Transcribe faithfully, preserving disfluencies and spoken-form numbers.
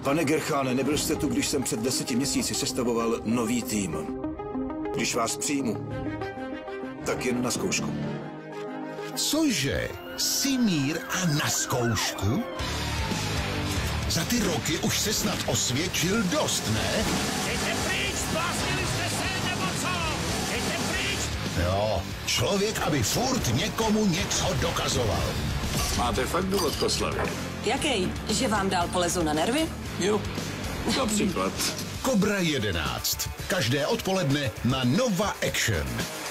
Pane Gercháne, nebyl jste tu, když jsem před deseti měsíci sestavoval nový tým. Když vás přijmu, tak jen na zkoušku. Cože? Simír a na zkoušku? Za ty roky už se snad osvědčil dost, ne? Jděte pryč, zbláznili jste se, nebo co? Jděte pryč! Jo, člověk, aby furt někomu něco dokazoval. Máte fakt důvod k oslavě? Jaký? Že vám dál polezu na nervy? Jo, například. Kobra jedenáct. Každé odpoledne na Nova Action.